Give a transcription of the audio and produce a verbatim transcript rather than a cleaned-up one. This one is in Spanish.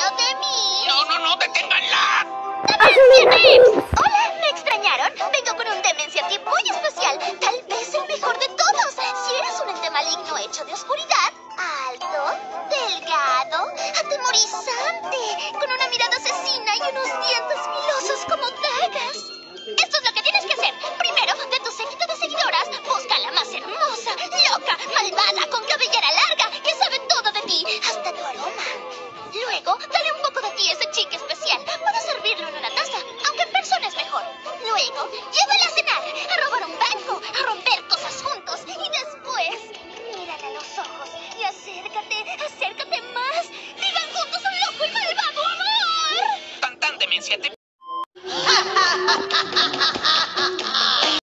de mí. No, no, no, deténganla. Hola, ¿me extrañaron? Vengo con un Demencia Tip muy especial. Tal vez el mejor de todos. Si eres un ente maligno hecho de oscuridad, alto, delgado, atemorizante, con una mirada asesina y unos dientes filosos como dagas. Esto es lo que tienes que hacer. Primero, de tu séquito de seguidoras, busca la más hermosa, loca, malvada, con